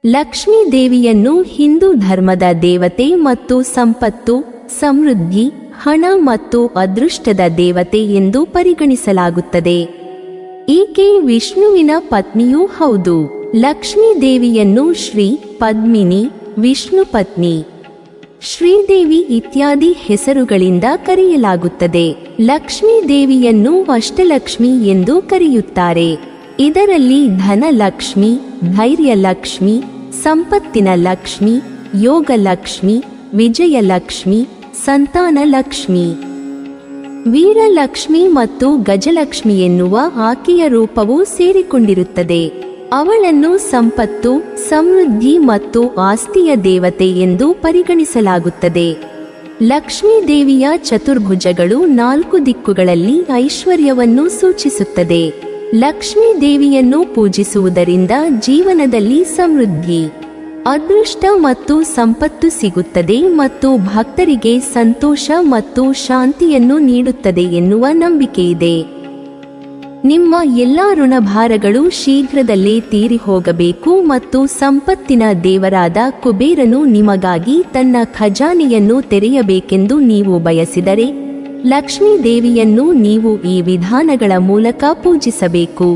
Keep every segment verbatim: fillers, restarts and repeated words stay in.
ಲಕ್ಷ್ಮೀ ದೇವಿಯನ್ನು ಹಿಂದೂ ಧರ್ಮದ ದೇವತೆ ಮತ್ತು ಸಂಪತ್ತು, ಸಮೃದ್ಧಿ, ಹಣ ಮತ್ತು ಅದೃಷ್ಟದ ದೇವತೆ ಎಂದು ಪರಿಗಣಿಸಲಾಗುತ್ತದೆ. ಈಕೆ ವಿಷ್ಣುವಿನ ಪತ್ನಿಯೂ ಹೌದು. ಲಕ್ಷ್ಮೀ ದೇವಿಯನ್ನು ಶ್ರೀ, ಪದ್ಮಿನಿ, ವಿಷ್ಣು ಪತ್ನಿ, ಶ್ರೀದೇವಿ ಇತ್ಯಾದಿ ಹೆಸರುಗಳಿಂದ ಕರೆಯಲಾಗುತ್ತದೆ. ಲಕ್ಷ್ಮೀ ದೇವಿಯನ್ನು ಅಷ್ಟಲಕ್ಷ್ಮಿ ಎಂದು ಕರೆಯುತ್ತಾರೆ. ಇದರಲ್ಲಿ ಧನಲಕ್ಷ್ಮಿ, ಧೈರ್ಯಲಕ್ಷ್ಮಿ, ಸಂಪತ್ತಿನ ಲಕ್ಷ್ಮಿ, ಯೋಗಲಕ್ಷ್ಮಿ, ವಿಜಯಲಕ್ಷ್ಮಿ, ಸಂತಾನ ಲಕ್ಷ್ಮಿ, ವೀರಲಕ್ಷ್ಮಿ ಮತ್ತು ಗಜಲಕ್ಷ್ಮಿ ಎನ್ನುವ ಆಕೆಯ ರೂಪವು ಸೇರಿಕೊಂಡಿರುತ್ತದೆ. ಅವಳನ್ನು ಸಂಪತ್ತು, ಸಮೃದ್ಧಿ ಮತ್ತು ಆಸ್ತಿಯ ದೇವತೆ ಎಂದು ಪರಿಗಣಿಸಲಾಗುತ್ತದೆ. ಲಕ್ಷ್ಮೀ ದೇವಿಯ ಚತುರ್ಭುಜಗಳು ನಾಲ್ಕು ದಿಕ್ಕುಗಳಲ್ಲಿ ಐಶ್ವರ್ಯವನ್ನು ಸೂಚಿಸುತ್ತದೆ. ಲಕ್ಷ್ಮೀ ದೇವಿಯನ್ನು ಪೂಜಿಸುವುದರಿಂದ ಜೀವನದಲ್ಲಿ ಸಮೃದ್ಧಿ, ಅದೃಷ್ಟ ಮತ್ತು ಸಂಪತ್ತು ಸಿಗುತ್ತದೆ ಮತ್ತು ಭಕ್ತರಿಗೆ ಸಂತೋಷ ಮತ್ತು ಶಾಂತಿಯನ್ನು ನೀಡುತ್ತದೆ ಎನ್ನುವ ನಂಬಿಕೆಯಿದೆ. ನಿಮ್ಮ ಎಲ್ಲ ಋಣಭಾರಗಳು ಶೀಘ್ರದಲ್ಲೇ ತೀರಿ ಹೋಗಬೇಕು ಮತ್ತು ಸಂಪತ್ತಿನ ದೇವರಾದ ಕುಬೇರನು ನಿಮಗಾಗಿ ತನ್ನ ಖಜಾನೆಯನ್ನು ತೆರೆಯಬೇಕೆಂದು ನೀವು ಬಯಸಿದರೆ ಲಕ್ಷ್ಮೀ ದೇವಿಯನ್ನು ನೀವು ಈ ವಿಧಾನಗಳ ಮೂಲಕ ಪೂಜಿಸಬೇಕು.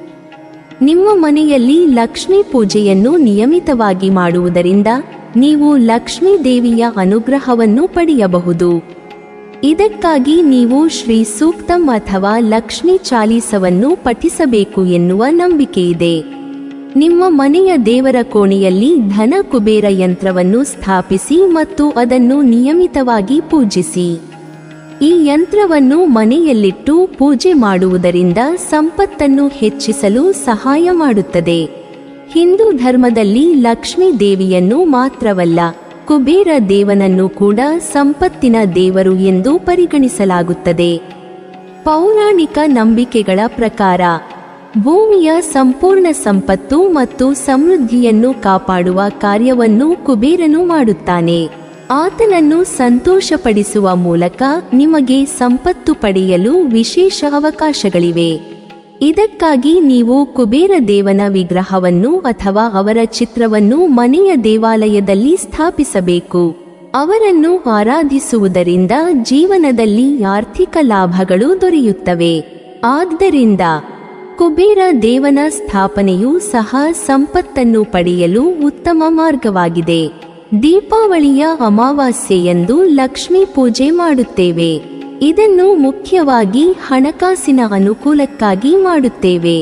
ನಿಮ್ಮ ಮನೆಯಲ್ಲಿ ಲಕ್ಷ್ಮೀ ಪೂಜೆಯನ್ನು ನಿಯಮಿತವಾಗಿ ಮಾಡುವುದರಿಂದ ನೀವು ಲಕ್ಷ್ಮೀ ದೇವಿಯ ಅನುಗ್ರಹವನ್ನು ಪಡೆಯಬಹುದು. ಇದಕ್ಕಾಗಿ ನೀವು ಶ್ರೀ ಸೂಕ್ತಂ ಅಥವಾ ಲಕ್ಷ್ಮೀ ಚಾಲೀಸವನ್ನು ಪಠಿಸಬೇಕು ಎನ್ನುವ ನಂಬಿಕೆಯಿದೆ. ನಿಮ್ಮ ಮನೆಯ ದೇವರ ಕೋಣೆಯಲ್ಲಿ ಧನ ಕುಬೇರ ಯಂತ್ರವನ್ನು ಸ್ಥಾಪಿಸಿ ಮತ್ತು ಅದನ್ನು ನಿಯಮಿತವಾಗಿ ಪೂಜಿಸಿ. ಈ ಯಂತ್ರವನ್ನು ಮನೆಯಲ್ಲಿಟ್ಟು ಪೂಜೆ ಮಾಡುವುದರಿಂದ ಸಂಪತ್ತನ್ನು ಹೆಚ್ಚಿಸಲು ಸಹಾಯ ಮಾಡುತ್ತದೆ. ಹಿಂದೂ ಧರ್ಮದಲ್ಲಿ ಲಕ್ಷ್ಮೀ ದೇವಿಯನ್ನು ಮಾತ್ರವಲ್ಲ, ಕುಬೇರ ದೇವನನ್ನು ಕೂಡ ಸಂಪತ್ತಿನ ದೇವರು ಎಂದು ಪರಿಗಣಿಸಲಾಗುತ್ತದೆ. ಪೌರಾಣಿಕ ನಂಬಿಕೆಗಳ ಪ್ರಕಾರ ಭೂಮಿಯ ಸಂಪೂರ್ಣ ಸಂಪತ್ತು ಮತ್ತು ಸಮೃದ್ಧಿಯನ್ನು ಕಾಪಾಡುವ ಕಾರ್ಯವನ್ನು ಕುಬೇರನು ಮಾಡುತ್ತಾನೆ. ಆತನನ್ನು ಸಂತೋಷಪಡಿಸುವ ಮೂಲಕ ನಿಮಗೆ ಸಂಪತ್ತು ಪಡೆಯಲು ವಿಶೇಷ ಅವಕಾಶಗಳಿವೆ. ಇದಕ್ಕಾಗಿ ನೀವು ಕುಬೇರ ದೇವನ ವಿಗ್ರಹವನ್ನು ಅಥವಾ ಅವರ ಚಿತ್ರವನ್ನು ಮನೆಯ ದೇವಾಲಯದಲ್ಲಿ ಸ್ಥಾಪಿಸಬೇಕು. ಅವರನ್ನು ಆರಾಧಿಸುವುದರಿಂದ ಜೀವನದಲ್ಲಿ ಆರ್ಥಿಕ ಲಾಭಗಳು ದೊರೆಯುತ್ತವೆ. ಆದ್ದರಿಂದ ಕುಬೇರ ದೇವನ ಸ್ಥಾಪನೆಯೂ ಸಹ ಸಂಪತ್ತನ್ನು ಪಡೆಯಲು ಉತ್ತಮ ಮಾರ್ಗವಾಗಿದೆ. ದೀಪಾವಳಿಯ ಅಮಾವಾಸ್ಯೆಯಂದು ಲಕ್ಷ್ಮೀ ಪೂಜೆ ಮಾಡುತ್ತೇವೆ. ಇದನ್ನು ಮುಖ್ಯವಾಗಿ ಹಣಕಾಸಿನ ಅನುಕೂಲಕ್ಕಾಗಿ ಮಾಡುತ್ತೇವೆ.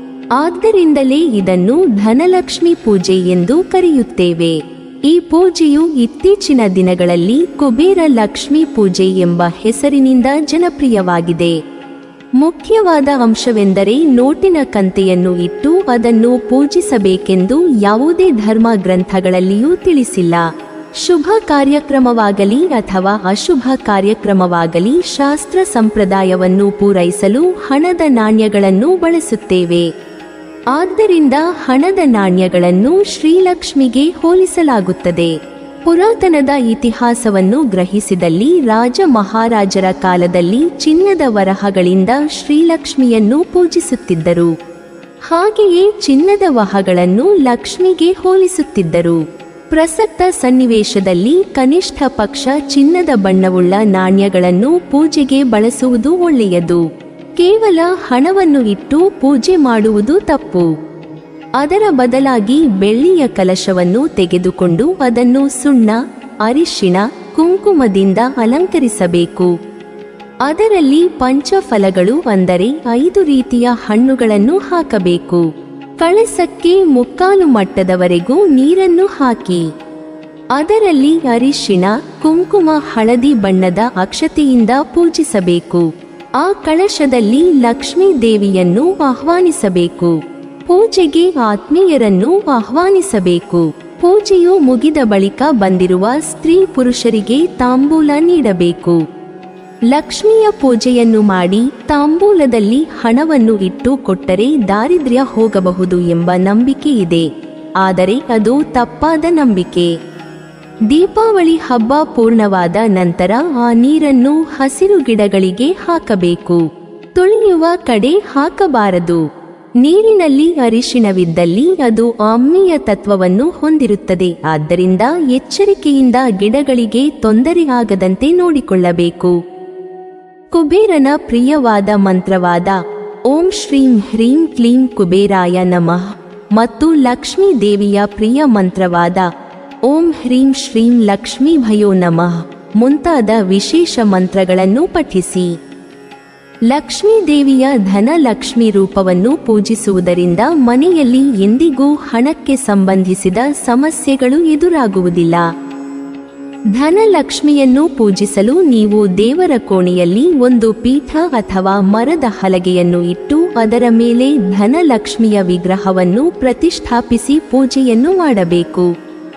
ಆದ್ದರಿಂದಲೇ ಇದನ್ನು ಧನಲಕ್ಷ್ಮಿ ಪೂಜೆ ಎಂದು ಕರೆಯುತ್ತೇವೆ. ಈ ಪೂಜೆಯು ಇತ್ತೀಚಿನ ದಿನಗಳಲ್ಲಿ ಕುಬೇರ ಲಕ್ಷ್ಮೀ ಪೂಜೆ ಎಂಬ ಹೆಸರಿನಿಂದ ಜನಪ್ರಿಯವಾಗಿದೆ. ಮುಖ್ಯವಾದ ಅಂಶವೆಂದರೆ ನೋಟಿನ ಕಂತೆಯನ್ನು ಇಟ್ಟು ಅದನ್ನು ಪೂಜಿಸಬೇಕೆಂದು ಯಾವುದೇ ಧರ್ಮ ಗ್ರಂಥಗಳಲ್ಲಿಯೂ ತಿಳಿಸಿಲ್ಲ. ಶುಭ ಕಾರ್ಯಕ್ರಮವಾಗಲಿ ಅಥವಾ ಅಶುಭ ಕಾರ್ಯಕ್ರಮವಾಗಲಿ ಶಾಸ್ತ್ರ ಸಂಪ್ರದಾಯವನ್ನು ಪೂರೈಸಲು ಹಣದ ನಾಣ್ಯಗಳನ್ನು ಬಳಸುತ್ತೇವೆ. ಆದ್ದರಿಂದ ಹಣದ ನಾಣ್ಯಗಳನ್ನು ಶ್ರೀಲಕ್ಷ್ಮಿಗೆ ಹೋಲಿಸಲಾಗುತ್ತದೆ. ಪುರಾತನದ ಇತಿಹಾಸವನ್ನು ಗ್ರಹಿಸಿದಲ್ಲಿ ರಾಜ ಮಹಾರಾಜರ ಕಾಲದಲ್ಲಿ ಚಿನ್ನದ ವರಹಗಳಿಂದ ಶ್ರೀಲಕ್ಷ್ಮಿಯನ್ನು ಪೂಜಿಸುತ್ತಿದ್ದರು. ಹಾಗೆಯೇ ಚಿನ್ನದ ವಹಗಳನ್ನು ಲಕ್ಷ್ಮಿಗೆ ಹೋಲಿಸುತ್ತಿದ್ದರು. ಪ್ರಸಕ್ತ ಸನ್ನಿವೇಶದಲ್ಲಿ ಕನಿಷ್ಠ ಪಕ್ಷ ಚಿನ್ನದ ಬಣ್ಣವುಳ್ಳ ನಾಣ್ಯಗಳನ್ನು ಪೂಜೆಗೆ ಬಳಸುವುದು ಒಳ್ಳೆಯದು. ಕೇವಲ ಹಣವನ್ನು ಇಟ್ಟು ಪೂಜೆ ಮಾಡುವುದು ತಪ್ಪು. ಅದರ ಬದಲಾಗಿ ಬೆಳ್ಳಿಯ ಕಲಶವನ್ನು ತೆಗೆದುಕೊಂಡು ಅದನ್ನು ಸುಣ್ಣ, ಅರಿಶಿಣ, ಕುಂಕುಮದಿಂದ ಅಲಂಕರಿಸಬೇಕು. ಅದರಲ್ಲಿ ಪಂಚಫಲಗಳು ಅಂದರೆ ಐದು ರೀತಿಯ ಹಣ್ಣುಗಳನ್ನು ಹಾಕಬೇಕು. ಕಳಸಕ್ಕೆ ಮುಕ್ಕಾಲು ಮಟ್ಟದವರೆಗೂ ನೀರನ್ನು ಹಾಕಿ ಅದರಲ್ಲಿ ಅರಿಶಿಣ, ಕುಂಕುಮ, ಹಳದಿ ಬಣ್ಣದ ಅಕ್ಷತೆಯಿಂದ ಪೂಜಿಸಬೇಕು. ಆ ಕಳಶದಲ್ಲಿ ಲಕ್ಷ್ಮೀ ದೇವಿಯನ್ನು ಆಹ್ವಾನಿಸಬೇಕು. ಪೂಜೆಗೆ ಆತ್ಮೀಯರನ್ನು ಆಹ್ವಾನಿಸಬೇಕು. ಪೂಜೆಯು ಮುಗಿದ ಬಳಿಕ ಬಂದಿರುವ ಸ್ತ್ರೀ ಪುರುಷರಿಗೆ ತಾಂಬೂಲ ನೀಡಬೇಕು. ಲಕ್ಷ್ಮಿಯ ಪೂಜೆಯನ್ನು ಮಾಡಿ ತಾಂಬೂಲದಲ್ಲಿ ಹಣವನ್ನು ಇಟ್ಟು ಕೊಟ್ಟರೆ ದಾರಿದ್ರ್ಯ ಹೋಗಬಹುದು ಎಂಬ ನಂಬಿಕೆ ಇದೆ. ಆದರೆ ಅದು ತಪ್ಪಾದ ನಂಬಿಕೆ. ದೀಪಾವಳಿ ಹಬ್ಬ ಪೂರ್ಣವಾದ ನಂತರ ಆ ನೀರನ್ನು ಹಸಿರು ಗಿಡಗಳಿಗೆ ಹಾಕಬೇಕು. ತುಳಿಯುವ ಕಡೆ ಹಾಕಬಾರದು. ನೀರಿನಲ್ಲಿ ಅರಿಶಿಣವಿದ್ದಲ್ಲಿ ಅದು ಆಮ್ಲೀಯ ತತ್ವವನ್ನು ಹೊಂದಿರುತ್ತದೆ. ಆದ್ದರಿಂದ ಎಚ್ಚರಿಕೆಯಿಂದ ಗಿಡಗಳಿಗೆ ತೊಂದರೆಯಾಗದಂತೆ ನೋಡಿಕೊಳ್ಳಬೇಕು. ಕುಬೇರನ ಪ್ರಿಯವಾದ ಮಂತ್ರವಾದ ಓಂ ಶ್ರೀಂ ಹ್ರೀಂ ಕ್ಲೀಂ ಕುಬೇರಾಯ ನಮಃ ಮತ್ತು ಲಕ್ಷ್ಮೀ ದೇವಿಯ ಪ್ರಿಯ ಮಂತ್ರವಾದ ಓಂ ಹ್ರೀಂ ಶ್ರೀಂ ಲಕ್ಷ್ಮೀಭಯೋ ನಮಃ ಮುಂತಾದ ವಿಶೇಷ ಮಂತ್ರಗಳನ್ನು ಪಠಿಸಿ. ಲಕ್ಷ್ಮೀ ದೇವಿಯ ಧನಲಕ್ಷ್ಮಿ ರೂಪವನ್ನು ಪೂಜಿಸುವುದರಿಂದ ಮನೆಯಲ್ಲಿ ಎಂದಿಗೂ ಹಣಕ್ಕೆ ಸಂಬಂಧಿಸಿದ ಸಮಸ್ಯೆಗಳು ಎದುರಾಗುವುದಿಲ್ಲ. ಧನಲಕ್ಷ್ಮಿಯನ್ನು ಪೂಜಿಸಲು ನೀವು ದೇವರ ಕೋಣೆಯಲ್ಲಿ ಒಂದು ಪೀಠ ಅಥವಾ ಮರದ ಹಲಗೆಯನ್ನು ಇಟ್ಟು ಅದರ ಮೇಲೆ ಧನಲಕ್ಷ್ಮಿಯ ವಿಗ್ರಹವನ್ನು ಪ್ರತಿಷ್ಠಾಪಿಸಿ ಪೂಜೆಯನ್ನು ಮಾಡಬೇಕು.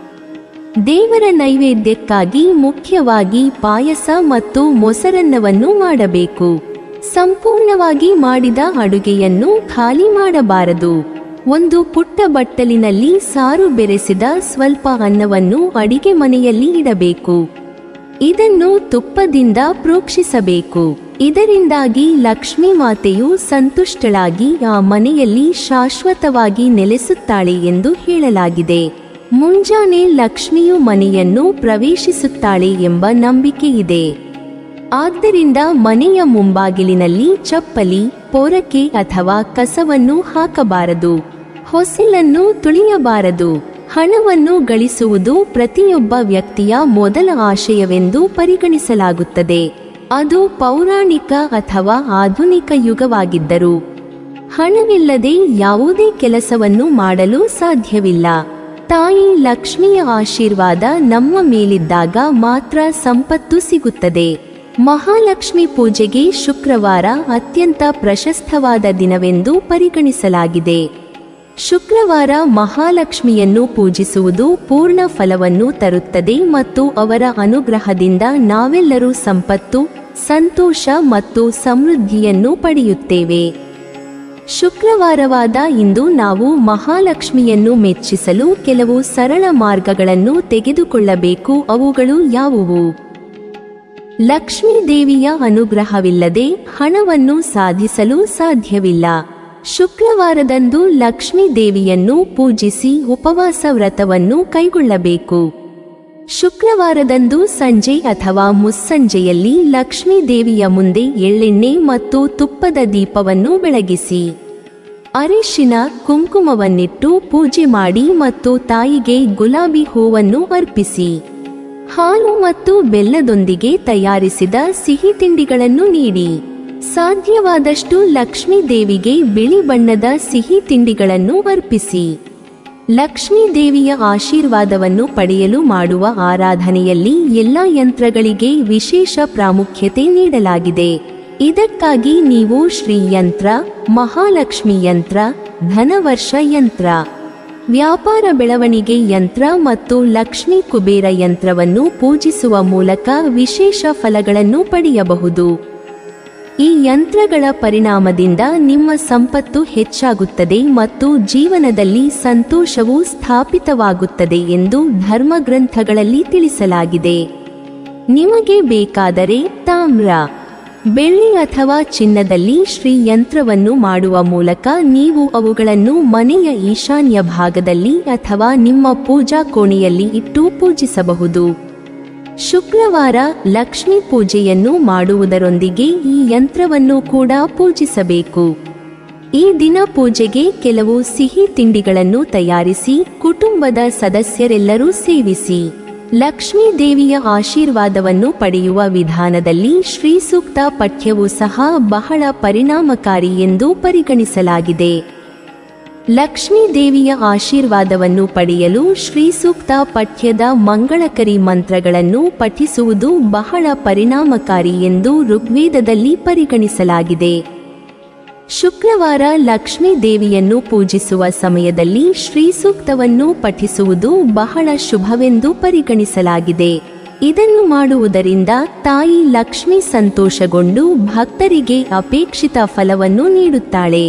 ದೇವರ ನೈವೇದ್ಯಕ್ಕಾಗಿ ಮುಖ್ಯವಾಗಿ ಪಾಯಸ ಮತ್ತು ಮೊಸರನ್ನವನ್ನು ಮಾಡಬೇಕು. ಸಂಪೂರ್ಣವಾಗಿ ಮಾಡಿದ ಅಡುಗೆಯನ್ನು ಖಾಲಿ ಮಾಡಬಾರದು. ಒಂದು ಪುಟ್ಟ ಬಟ್ಟಲಿನಲ್ಲಿ ಸಾರು ಬೆರೆಸಿದ ಸ್ವಲ್ಪ ಅನ್ನವನ್ನು ಅಡಿಗೆ ಮನೆಯಲ್ಲಿ ಇಡಬೇಕು. ಇದನ್ನು ತುಪ್ಪದಿಂದ ಪ್ರೋಕ್ಷಿಸಬೇಕು. ಇದರಿಂದಾಗಿ ಲಕ್ಷ್ಮೀ ಮಾತೆಯು ಸಂತುಷ್ಟಳಾಗಿ ಆ ಮನೆಯಲ್ಲಿ ಶಾಶ್ವತವಾಗಿ ನೆಲೆಸುತ್ತಾಳೆ ಎಂದು ಹೇಳಲಾಗಿದೆ. ಮುಂಜಾನೆ ಲಕ್ಷ್ಮಿಯು ಮನೆಯನ್ನು ಪ್ರವೇಶಿಸುತ್ತಾಳೆ ಎಂಬ ನಂಬಿಕೆ ಇದೆ. ಆದ್ದರಿಂದ ಮನೆಯ ಮುಂಬಾಗಿಲಿನಲ್ಲಿ ಚಪ್ಪಲಿ, ಪೊರಕೆ ಅಥವಾ ಕಸವನ್ನು ಹಾಕಬಾರದು. ಹೊಸಿಲನ್ನು ತುಳಿಯಬಾರದು. ಹಣವನ್ನು ಗಳಿಸುವುದು ಪ್ರತಿಯೊಬ್ಬ ವ್ಯಕ್ತಿಯ ಮೊದಲ ಆಶಯವೆಂದು ಪರಿಗಣಿಸಲಾಗುತ್ತದೆ. ಅದು ಪೌರಾಣಿಕ ಅಥವಾ ಆಧುನಿಕ ಯುಗವಾಗಿದ್ದರೂ ಹಣವಿಲ್ಲದೆ ಯಾವುದೇ ಕೆಲಸವನ್ನು ಮಾಡಲು ಸಾಧ್ಯವಿಲ್ಲ. ತಾಯಿ ಲಕ್ಷ್ಮಿಯ ಆಶೀರ್ವಾದ ನಮ್ಮ ಮೇಲಿದ್ದಾಗ ಮಾತ್ರ ಸಂಪತ್ತು ಸಿಗುತ್ತದೆ. ಮಹಾಲಕ್ಷ್ಮಿ ಪೂಜೆಗೆ ಶುಕ್ರವಾರ ಅತ್ಯಂತ ಪ್ರಶಸ್ತವಾದ ದಿನವೆಂದು ಪರಿಗಣಿಸಲಾಗಿದೆ. ಶುಕ್ರವಾರ ಮಹಾಲಕ್ಷ್ಮಿಯನ್ನು ಪೂಜಿಸುವುದು ಪೂರ್ಣ ಫಲವನ್ನು ತರುತ್ತದೆ ಮತ್ತು ಅವರ ಅನುಗ್ರಹದಿಂದ ನಾವೆಲ್ಲರೂ ಸಂಪತ್ತು, ಸಂತೋಷ ಮತ್ತು ಸಮೃದ್ಧಿಯನ್ನು ಪಡೆಯುತ್ತೇವೆ. ಶುಕ್ರವಾರವಾದ ಇಂದು ನಾವು ಮಹಾಲಕ್ಷ್ಮಿಯನ್ನು ಮೆಚ್ಚಿಸಲು ಕೆಲವು ಸರಳ ಮಾರ್ಗಗಳನ್ನು ತೆಗೆದುಕೊಳ್ಳಬೇಕು. ಅವುಗಳು ಯಾವುವು? ಲಕ್ಷ್ಮೀ ದೇವಿಯ ಅನುಗ್ರಹವಿಲ್ಲದೆ ಹಣವನ್ನು ಸಾಧಿಸಲು ಸಾಧ್ಯವಿಲ್ಲ. ಶುಕ್ರವಾರದಂದು ಲಕ್ಷ್ಮೀ ದೇವಿಯನ್ನು ಪೂಜಿಸಿ ಉಪವಾಸ ವ್ರತವನ್ನು ಕೈಗೊಳ್ಳಬೇಕು. ಶುಕ್ರವಾರದಂದು ಸಂಜೆ ಅಥವಾ ಮುಸ್ಸಂಜೆಯಲ್ಲಿ ಲಕ್ಷ್ಮೀ ದೇವಿಯ ಮುಂದೆ ಎಳ್ಳೆಣ್ಣೆ ಮತ್ತು ತುಪ್ಪದ ದೀಪವನ್ನು ಬೆಳಗಿಸಿ ಅರಿಶಿನ ಕುಂಕುಮವನ್ನಿಟ್ಟು ಪೂಜೆ ಮಾಡಿ ಮತ್ತು ತಾಯಿಗೆ ಗುಲಾಬಿ ಹೂವನ್ನು ಅರ್ಪಿಸಿ ಹಾಲು ಮತ್ತು ಬೆಲ್ಲದೊಂದಿಗೆ ತಯಾರಿಸಿದ ಸಿಹಿ ತಿಂಡಿಗಳನ್ನು ನೀಡಿ. ಸಾಧ್ಯವಾದಷ್ಟು ಲಕ್ಷ್ಮೀ ದೇವಿಗೆ ಬಿಳಿ ಬಣ್ಣದ ಸಿಹಿ ತಿಂಡಿಗಳನ್ನು ಅರ್ಪಿಸಿ. ಲಕ್ಷ್ಮೀ ದೇವಿಯ ಆಶೀರ್ವಾದವನ್ನು ಪಡೆಯಲು ಮಾಡುವ ಆರಾಧನೆಯಲ್ಲಿ ಎಲ್ಲ ಯಂತ್ರಗಳಿಗೆ ವಿಶೇಷ ಪ್ರಾಮುಖ್ಯತೆ ನೀಡಲಾಗಿದೆ. ಇದಕ್ಕಾಗಿ ನೀವು ಶ್ರೀ ಯಂತ್ರ, ಮಹಾಲಕ್ಷ್ಮಿ ಯಂತ್ರ, ಧನವರ್ಷ ಯಂತ್ರ, ವ್ಯಾಪಾರ ಬೆಳವಣಿಗೆ ಯಂತ್ರ ಮತ್ತು ಲಕ್ಷ್ಮೀ ಕುಬೇರ ಯಂತ್ರವನ್ನು ಪೂಜಿಸುವ ಮೂಲಕ ವಿಶೇಷ ಫಲಗಳನ್ನು ಪಡೆಯಬಹುದು. ಈ ಯಂತ್ರಗಳ ಪರಿಣಾಮದಿಂದ ನಿಮ್ಮ ಸಂಪತ್ತು ಹೆಚ್ಚಾಗುತ್ತದೆ ಮತ್ತು ಜೀವನದಲ್ಲಿ ಸಂತೋಷವು ಸ್ಥಾಪಿತವಾಗುತ್ತದೆ ಎಂದು ಧರ್ಮಗ್ರಂಥಗಳಲ್ಲಿ ತಿಳಿಸಲಾಗಿದೆ. ನಿಮಗೆ ಬೇಕಾದರೆ ತಾಮ್ರ, ಬೆಳ್ಳಿ ಅಥವಾ ಚಿನ್ನದಲ್ಲಿ ಶ್ರೀ ಯಂತ್ರವನ್ನು ಮಾಡುವ ಮೂಲಕ ನೀವು ಅವುಗಳನ್ನು ಮನೆಯ ಈಶಾನ್ಯ ಭಾಗದಲ್ಲಿ ಅಥವಾ ನಿಮ್ಮ ಪೂಜಾ ಕೋಣೆಯಲ್ಲಿ ಇಟ್ಟು ಪೂಜಿಸಬಹುದು. ಶುಕ್ರವಾರ ಲಕ್ಷ್ಮೀ ಪೂಜೆಯನ್ನು ಮಾಡುವುದರೊಂದಿಗೆ ಈ ಯಂತ್ರವನ್ನು ಕೂಡ ಪೂಜಿಸಬೇಕು. ಈ ದಿನ ಪೂಜೆಗೆ ಕೆಲವು ಸಿಹಿ ತಿಂಡಿಗಳನ್ನು ತಯಾರಿಸಿ ಕುಟುಂಬದ ಸದಸ್ಯರೆಲ್ಲರೂ ಸೇವಿಸಿ. ಲಕ್ಷ್ಮೀ ದೇವಿಯ ಆಶೀರ್ವಾದವನ್ನು ಪಡೆಯುವ ವಿಧಾನದಲ್ಲಿ ಶ್ರೀ ಸೂಕ್ತ ಪಠ್ಯವು ಸಹ ಬಹಳ ಪರಿಣಾಮಕಾರಿ ಎಂದು ಪರಿಗಣಿಸಲಾಗಿದೆ. ಲಕ್ಷ್ಮೀ ದೇವಿಯ ಆಶೀರ್ವಾದವನ್ನು ಪಡೆಯಲು ಶ್ರೀ ಸೂಕ್ತ ಪಠ್ಯದ ಮಂಗಳಕರಿ ಮಂತ್ರಗಳನ್ನು ಪಠಿಸುವುದು ಬಹಳ ಪರಿಣಾಮಕಾರಿ ಎಂದು ಋಗ್ವೇದದಲ್ಲಿ ಪರಿಗಣಿಸಲಾಗಿದೆ. ಶುಕ್ರವಾರ ಲಕ್ಷ್ಮೀ ದೇವಿಯನ್ನು ಪೂಜಿಸುವ ಸಮಯದಲ್ಲಿ ಶ್ರೀ ಸೂಕ್ತವನ್ನು ಪಠಿಸುವುದು ಬಹಳ ಶುಭವೆಂದು ಪರಿಗಣಿಸಲಾಗಿದೆ. ಇದನ್ನು ಮಾಡುವುದರಿಂದ ತಾಯಿ ಲಕ್ಷ್ಮಿ ಸಂತೋಷಗೊಂಡು ಭಕ್ತರಿಗೆ ಅಪೇಕ್ಷಿತ ಫಲವನ್ನು ನೀಡುತ್ತಾಳೆ.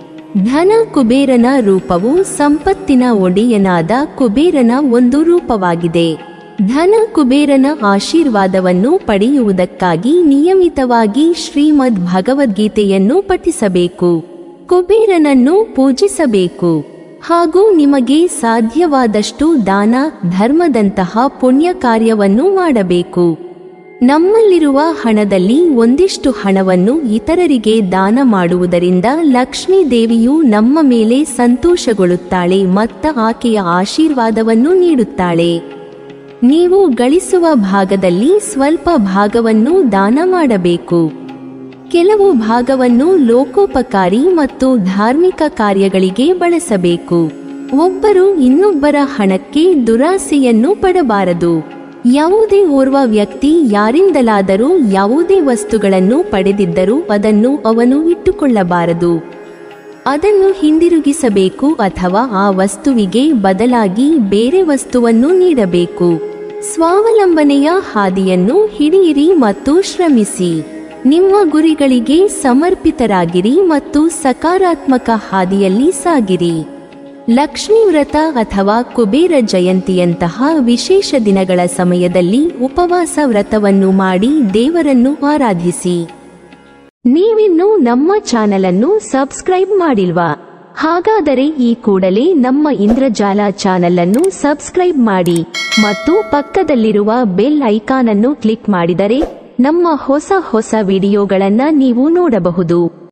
ಧನ ಕುಬೇರನ ರೂಪವು ಸಂಪತ್ತಿನ ಒಡೆಯನಾದ ಕುಬೇರನ ಒಂದು ರೂಪವಾಗಿದೆ. ಧನ ಕುಬೇರನ ಆಶೀರ್ವಾದವನ್ನು ಪಡೆಯುವುದಕ್ಕಾಗಿ ನಿಯಮಿತವಾಗಿ ಶ್ರೀಮದ್ ಭಗವದ್ಗೀತೆಯನ್ನು ಪಠಿಸಬೇಕು. ಕುಬೇರನನ್ನು ಪೂಜಿಸಬೇಕು ಹಾಗೂ ನಿಮಗೆ ಸಾಧ್ಯವಾದಷ್ಟು ದಾನ ಧರ್ಮದಂತಹ ಪುಣ್ಯ ಕಾರ್ಯವನ್ನು ಮಾಡಬೇಕು. ನಮ್ಮಲ್ಲಿರುವ ಹಣದಲ್ಲಿ ಒಂದಿಷ್ಟು ಹಣವನ್ನು ಇತರರಿಗೆ ದಾನ ಮಾಡುವುದರಿಂದ ಲಕ್ಷ್ಮೀ ದೇವಿಯು ನಮ್ಮ ಮೇಲೆ ಸಂತೋಷಗೊಳ್ಳುತ್ತಾಳೆ ಮತ್ತು ಆಕೆಯ ಆಶೀರ್ವಾದವನ್ನು ನೀಡುತ್ತಾಳೆ. ನೀವು ಗಳಿಸುವ ಭಾಗದಲ್ಲಿ ಸ್ವಲ್ಪ ಭಾಗವನ್ನು ದಾನ ಮಾಡಬೇಕು. ಕೆಲವು ಭಾಗವನ್ನು ಲೋಕೋಪಕಾರಿ ಮತ್ತು ಧಾರ್ಮಿಕ ಕಾರ್ಯಗಳಿಗೆ ಬಳಸಬೇಕು. ಒಬ್ಬರು ಇನ್ನೊಬ್ಬರ ಹಣಕ್ಕೆ ದುರಾಸೆಯನ್ನು ಪಡಬಾರದು. ಯಾವುದೇ ಓರ್ವ ವ್ಯಕ್ತಿ ಯಾರಿಂದಲಾದರೂ ಯಾವುದೇ ವಸ್ತುಗಳನ್ನು ಪಡೆದಿದ್ದರೂ ಅದನ್ನು ಅವನು ಇಟ್ಟುಕೊಳ್ಳಬಾರದು. ಅದನ್ನು ಹಿಂದಿರುಗಿಸಬೇಕು ಅಥವಾ ಆ ವಸ್ತುವಿಗೆ ಬದಲಾಗಿ ಬೇರೆ ವಸ್ತುವನ್ನು ನೀಡಬೇಕು. ಸ್ವಾವಲಂಬನೆಯ ಹಾದಿಯನ್ನು ಹಿಡಿಯಿರಿ ಮತ್ತು ಶ್ರಮಿಸಿ. ನಿಮ್ಮ ಗುರಿಗಳಿಗೆ ಸಮರ್ಪಿತರಾಗಿರಿ ಮತ್ತು ಸಕಾರಾತ್ಮಕ ಹಾದಿಯಲ್ಲಿ ಸಾಗಿರಿ. ಲಕ್ಷ್ಮೀ ವ್ರತ ಅಥವಾ ಕುಬೇರ ಜಯಂತಿಯಂತಹ ವಿಶೇಷ ದಿನಗಳ ಸಮಯದಲ್ಲಿ ಉಪವಾಸ ವ್ರತವನ್ನು ಮಾಡಿ ದೇವರನ್ನು ಆರಾಧಿಸಿ. ನೀವಿನ್ನೂ ನಮ್ಮ ಚಾನೆಲ್ ಅನ್ನು ಸಬ್ಸ್ಕ್ರೈಬ್ ಮಾಡಿಲ್ವಾ? ಹಾಗಾದರೆ ಈ ಕೂಡಲೇ ನಮ್ಮ ಇಂದ್ರಜಾಲ ಚಾನೆಲ್ ಅನ್ನು ಸಬ್ಸ್ಕ್ರೈಬ್ ಮಾಡಿ ಮತ್ತು ಪಕ್ಕದಲ್ಲಿರುವ ಬೆಲ್ ಐಕಾನ್ ಅನ್ನು ಕ್ಲಿಕ್ ಮಾಡಿದರೆ ನಮ್ಮ ಹೊಸ ಹೊಸ ವಿಡಿಯೋಗಳನ್ನು ನೀವು ನೋಡಬಹುದು.